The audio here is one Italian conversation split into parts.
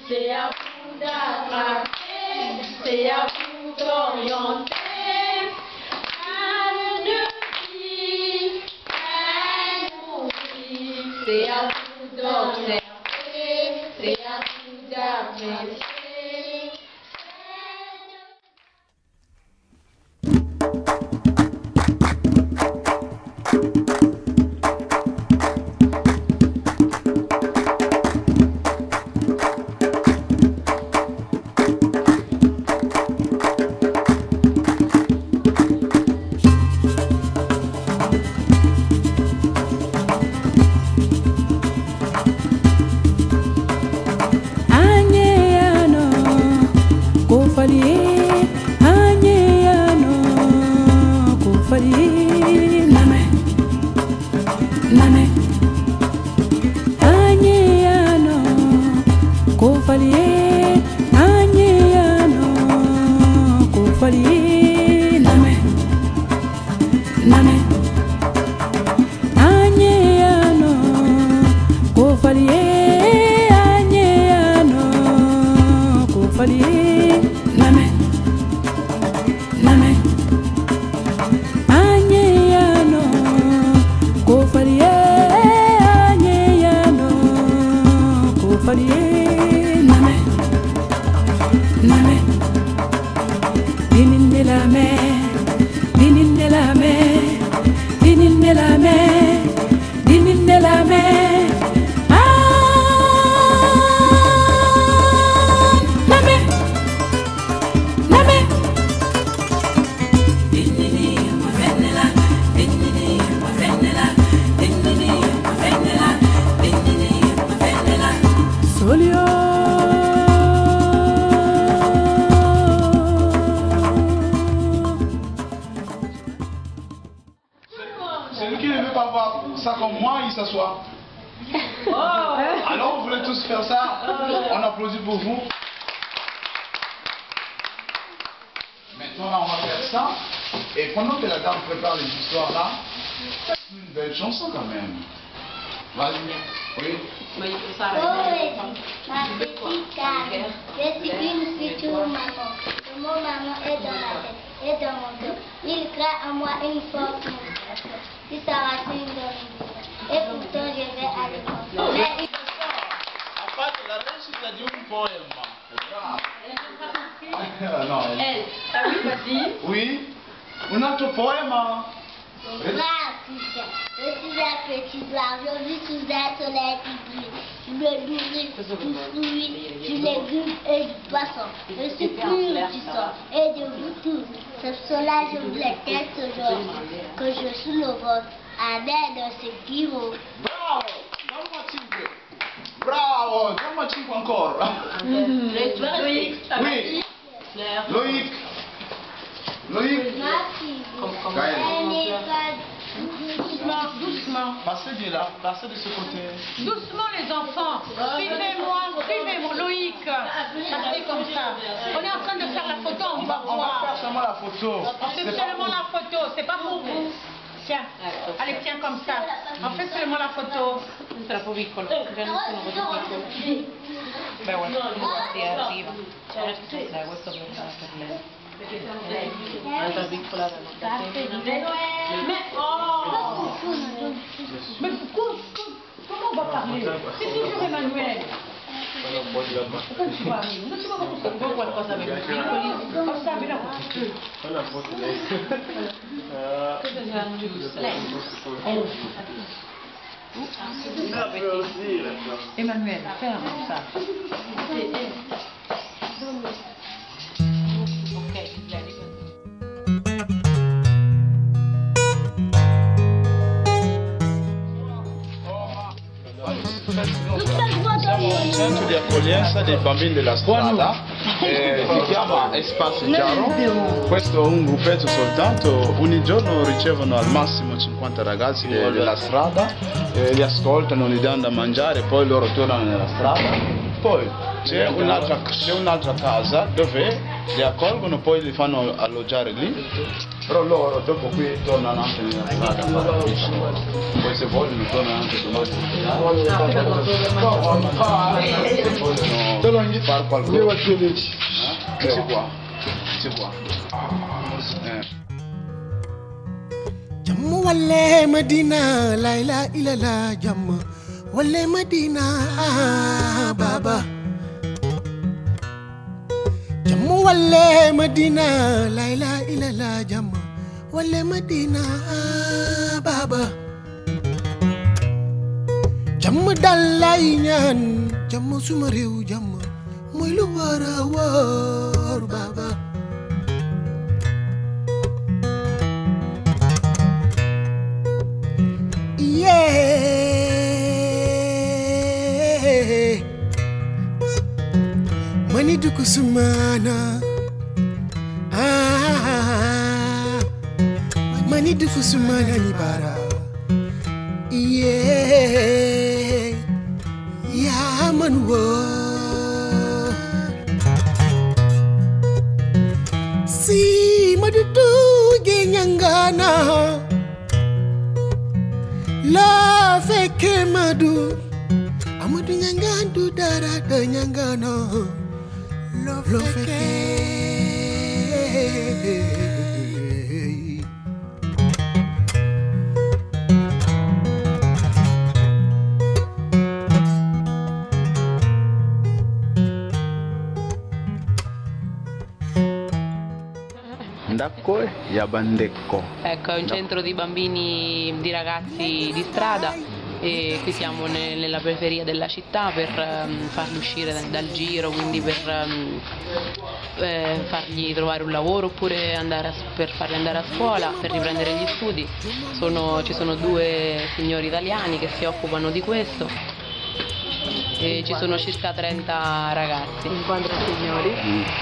c'est à vous d'attraper, c'est à vous d'orienter. C'est à vous d'observer, c'est à vous d'apprécier. Celui qui ne veut pas voir ça comme moi, il s'assoit. Alors, vous voulez tous faire ça? On applaudit pour vous. Maintenant, on va faire ça. Et pendant que la dame prépare les histoires là, c'est une belle chanson quand même. Vas-y. Oui. Ma petite carte, je suis une future maman. Le mot maman est dans la tête et dans mon dos. Il crée en moi une force motivation qui s'arrachine dans le monde. Et pourtant je vais à l'école. Mais il la réussite a dit un poème. Non. Elle, t'as vu, vas-y. Oui. Un autre poème. brave, je suis un petit blanc, je vis sous un soleil qui brille. Je me nourris du fruit, du légume et du poisson. Je suis pur du sang et de vous tous. Ce cela je vous déteste aujourd'hui, que je suis le vôtre. Amen de ce qui vaut. Bravo! Donne-moi 5. Bravo! Donne-moi 5 encore. Loïc, Oui. Loïc. Loïc. doucement. Passez de là, passez de ce côté. Doucement les enfants. Suivez-moi, Loïc. Passez comme ça. On est en train de faire la photo, on va On va voir. faire seulement la photo. On fait seulement la photo, c'est pas pour vous. Tiens, allez, tiens comme ça. On fait seulement la photo. È troppo piccolo, già nessuno così piccolo. Beh, guarda, si arriva. Certo. Dai, questo per lei. Un'altra piccola da Mais oh! Mais comment on va parler? C'est toujours Emmanuel. Pourquoi tu vas arriver? Non, tu vas voir qualcosa per i piccoli. Comme ça, mais là. Emmanuel, ferme ça. Ok, bene. Centro di accoglienza dei bambini della strada, si chiama Espacio Chiaro. Questo è un gruppetto soltanto, ogni giorno ricevono al massimo 50 ragazzi della strada, li ascoltano, li danno da mangiare, poi loro tornano nella strada. Poi c'è un'altra casa dove li accolgono, poi li fanno alloggiare lì, però loro dopo qui tornano anche nella strada. Poi se vogliono tornare anche domani. Vogliono fare qualcosa. io faccio dici. C'è qua. Jammu walle Madina la ilaha illallah jammu walle Madina baba jammu walle Madina la ilaha illallah jammu walle Madina baba jammu dalay ñaan jammu suma réew jammu mooy lu war a wóor baba Mani duku sumana Mani duku sumana ni bara Ya man wo Si madudu ge nyangana La feke madu Amadu nyangandu dara da nyangana Lo feke Ndakko ya Bandecco. Ecco, è un centro di bambini, di ragazzi di strada e qui siamo nella periferia della città per farli uscire dal giro, quindi per fargli trovare un lavoro oppure per farli andare a scuola, per riprendere gli studi. Ci sono 2 signori italiani che si occupano di questo e ci sono circa 30 ragazzi. 50 signori.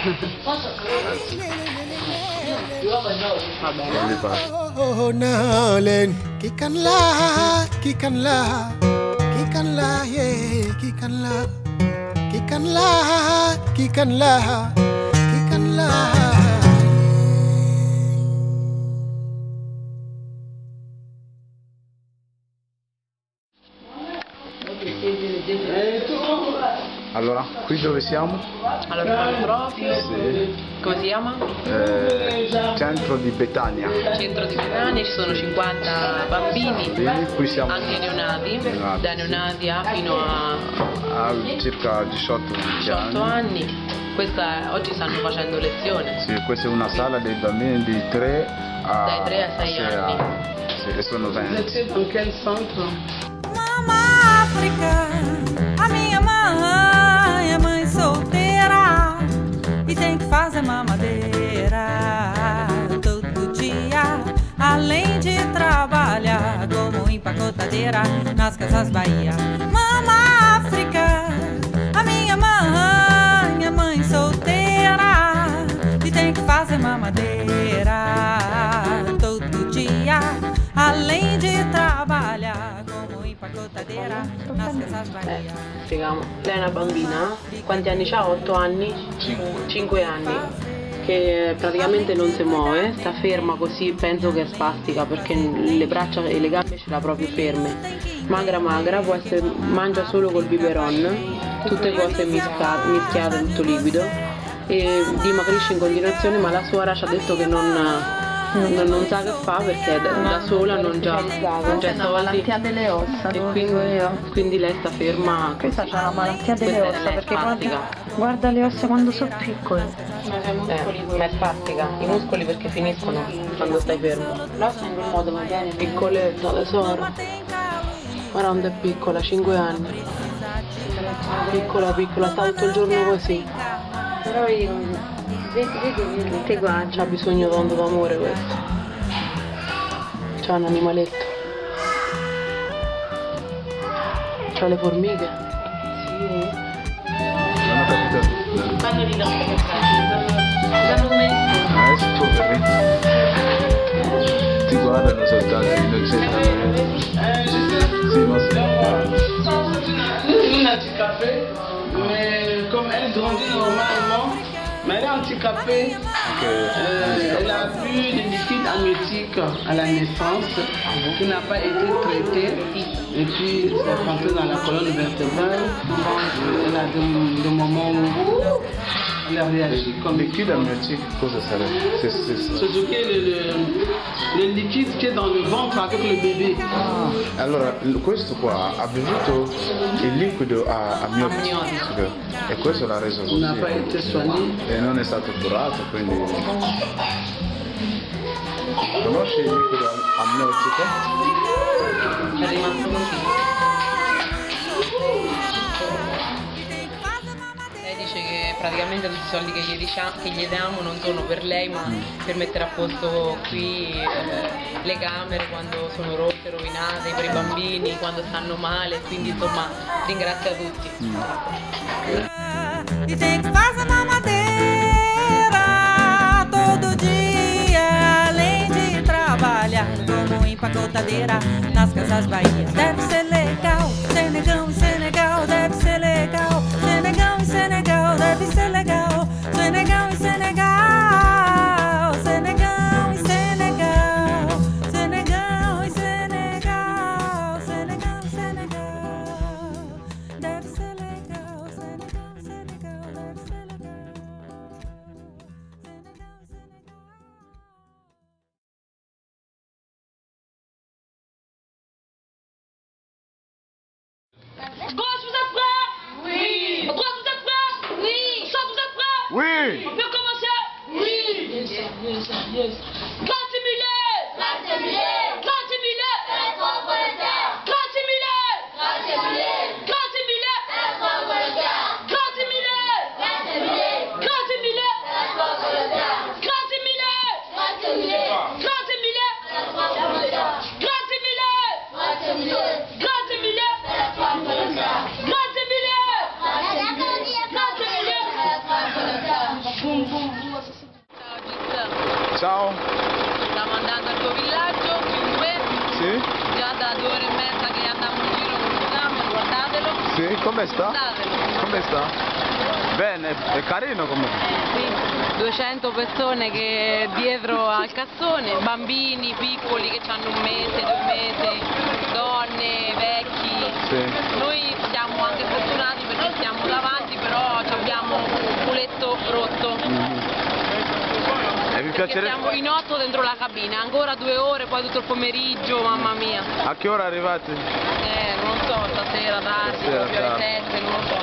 Va bene. Nalen kikanla yeah kikanla Allora, qui dove siamo? Allora, proprio. Sì. Come si chiama? Centro di Betania. Centro di Betania, ci sono 50 bambini, Qui siamo anche neonati, da neonati fino a circa 18 anni. Oggi stanno facendo lezione. Sì, questa è una sala dei bambini di 3 dai 3 a 6 anni. Sì, e sono 20. In che centro? Mama África, a minha mãe é mãe solteira e tem que fazer mamadeira todo dia, além de trabalhar como empacotadeira nas casas Bahia. Mama África, a minha mãe é mãe solteira e tem que fazer mamadeira todo dia, além de trabalhar come empacotadeira nas casas Bahia. Spieghiamo. Lei è una bambina, quanti anni ha? 8 anni? 5 anni. Che praticamente non si muove, sta ferma così, penso che è spastica perché le braccia e le gambe ce l'ha proprio ferme. Magra, mangia solo col biberon, tutte cose mischiate, tutto liquido, e dimagrisce in continuazione, ma la suora ci ha detto che non sa che fa perché da sola non c'ha soldi, malattia delle ossa, e quindi lei sta ferma. Questa c'ha la malattia delle ossa perché guarda le ossa quando sono piccole. Ma è spastica, i muscoli perché finiscono quando stai fermo. L'ossa in quel modo va bene, piccoletta tesoro. Guarda quando è piccola, 5 anni. Piccola, sta tutto il giorno così. Però io vedi, ti guarda. C'ha bisogno tanto d'amore questo. C'ha un animaletto. C'ha le formiche. Sì. Fanno di danno come ti guardano soltanto innocentemente. Sì, ma Une a du café, mais comme elle grandit normalement, Mais elle est handicapée. Elle a eu des liquides amniotiques à la naissance qui n'a pas été traité. Et puis c'est rentré dans la colonne vertébrale. Elle a des moments où elle a réagi comme liquide amniotique, cosa sarebbe? c'est ce qui est le liquide qui est dans le ventre avec le bébé. Allora, questo qua ha bevuto il liquido amniotico e questo l'ha reso così. N'a pas été soigné. E non è stato curato, quindi... Conosci il liquido amniotico? È rimasto così. Lei dice che praticamente tutti i soldi che gli diamo non sono per lei, ma per mettere a posto qui le camere quando sono rotte, rovinate, per i bambini quando stanno male, quindi insomma ringrazia tutti. E tem que fazer mamadeira todo dia, além de trabalhar como empacotadeira nas casas Bahia. Deve ser legal, Senegão e Senegal, deve ser legal, Senegão e Senegal, deve ser legal, Senegão e Senegal, Senegão e Senegal, Senegão e Senegal, Senegão e Senegal, deve ser legal, Senegão e Senegal, deve ser legal, Senegão e Senegal. Gauche, vous êtes prêts? Oui. Droite, vous êtes prêts? Oui. Centre, vous êtes prêts? Oui! On peut commencer? Oui. Yes. Gratimulé. Gratimulé. Gratimulé. Gratimulé. Gratimulé. Gratimulé. Gratimulé. Gratimulé. Gratimulé. Ciao! Stiamo andando al tuo villaggio, Quingue. Sì? Già da 2 ore e mezza che andiamo in giro con il tram, guardatelo. Sì, come sta? Guardatelo. Come sta? Bene, è carino come. Sì, 200 persone che dietro al cassone, bambini piccoli che hanno 1 mese, 2 mesi, donne, vecchi. Sì. Noi siamo anche fortunati perché siamo davanti, però abbiamo un culetto rotto. E vi Perché piacerebbe? siamo in 8 dentro la cabina, ancora 2 ore, poi tutto il pomeriggio, mamma mia. A che ora arrivate? Non lo so, stasera tardi, Stasera proprio alle tardi. 7, non lo so.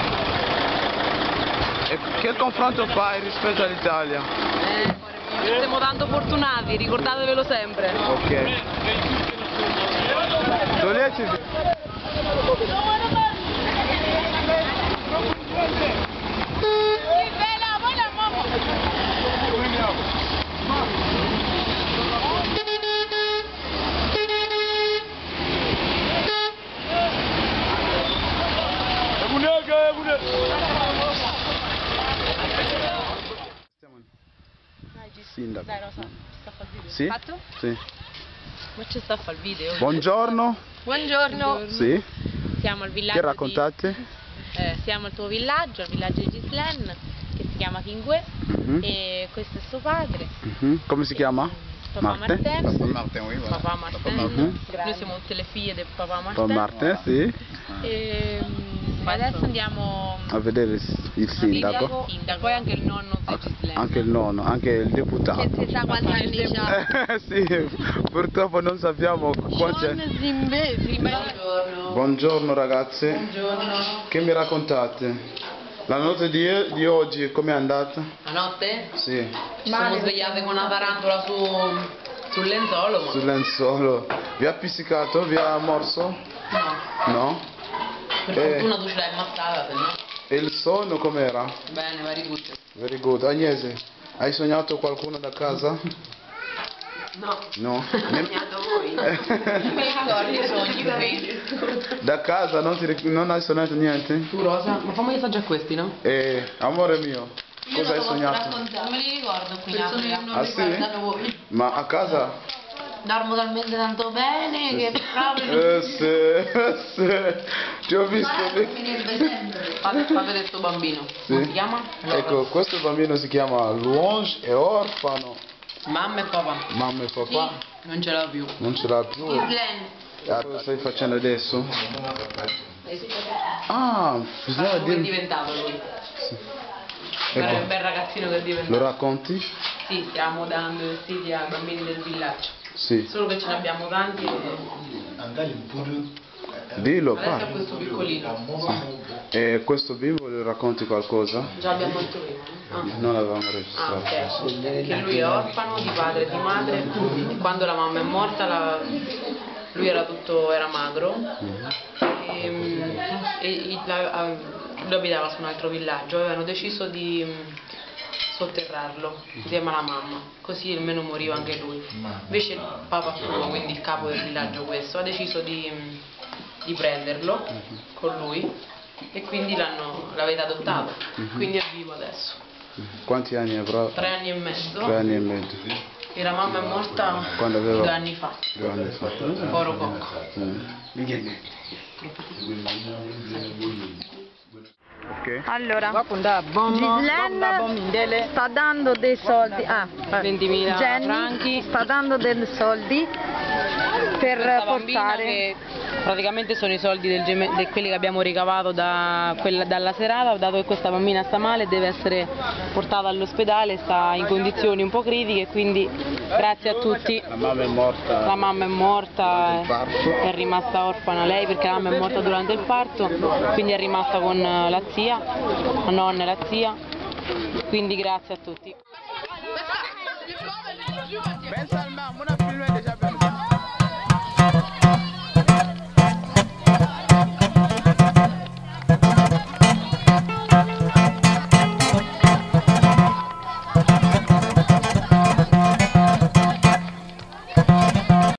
E che confronto fai rispetto all'Italia? Siamo tanto fortunati, ricordatevelo sempre. Ok. Toglietevi. Sindaco. Dai Rosa, ci sta a fare il video. Sì? Fatto? Sì. Ma ci sta a fare il video. Buongiorno. Buongiorno. Sì. Siamo al villaggio. Che raccontate? Siamo al tuo villaggio, al villaggio di Ghislaine, che si chiama Quingue. E questo è suo padre. Come si chiama? Papà Martin. Martin. Papà Martin. Noi siamo tutte le figlie del papà Martin. Papà Martin, sì. E adesso andiamo A vedere il sindaco. Poi anche il nonno di Ghislaine. Anche il nonno, anche il deputato. Si sa quanti anni c'ha. Sì, purtroppo non sappiamo quanti anni. Buongiorno ragazze. Buongiorno. Che mi raccontate? La notte di oggi com'è andata? La notte? Sì. Ci siamo svegliate con una tarantola sul lenzuolo. Sul lenzuolo. Vi ha pizzicato? Vi ha morso? No. No? Per fortuna tu ce l'hai ammazzata, se no. E il sonno com'era? Bene, very good. Very good. Agnese, hai sognato qualcuno da casa? No. No? Sognato voi. Mi ricordi i sogni qui. Da casa non hai sognato niente? Tu Rosa? Ma fammi gli assaggi a questi, no? Amore mio, cosa hai sognato? Non me li ricordo qui in Africa. Ah sì? Ma a casa? dormo talmente tanto bene che proprio... Ti ho visto lì. Fa vedere sto bambino. Sì. Come si chiama? Ecco, questo bambino si chiama Louange, è orfano. Mamma e papà. Mamma e papà Non ce l'ha più. non ce l'ha più. Cosa stai facendo adesso? Ah, bisogna Come è dire... diventato lui? Sì. Guarda che Ecco, bel ragazzino che è diventato. lo racconti? Sì, stiamo dando i vestiti ai bambini del villaggio. Sì. Solo che ce ne abbiamo tanti Dillo, adesso è parla. questo piccolino. E questo bimbo gli racconti qualcosa? Già l'abbiamo detto prima. Non l'avevamo Ah, registrato. ok. Che lui è orfano di padre e di madre. E quando la mamma è morta lui era magro. Lui abitava su un altro villaggio. Avevano deciso di sotterrarlo insieme alla mamma, così almeno moriva anche lui. Invece il papà suo, quindi il capo del villaggio questo, ha deciso di prenderlo con lui e quindi l'avete adottato, quindi è vivo adesso. Quanti anni avrà? 3 anni e mezzo. 3 anni e mezzo. E la mamma è morta Quando aveva 2 anni fa. 2 anni fa. Poro cocco. Ok. Allora, Gislaine sta dando dei soldi, 20.000 Jenny franchi. sta dando dei soldi per Questa bambina portare. che praticamente sono i soldi di quelli che abbiamo ricavato dalla serata, dato che questa bambina sta male, deve essere portata all'ospedale, sta in condizioni un po' critiche, quindi grazie a tutti. La mamma è morta. La mamma è morta, durante il parto. è rimasta orfana lei perché la mamma è morta durante il parto, quindi è rimasta con la zia, la nonna e la zia, quindi grazie a tutti. Pensa al mamma, una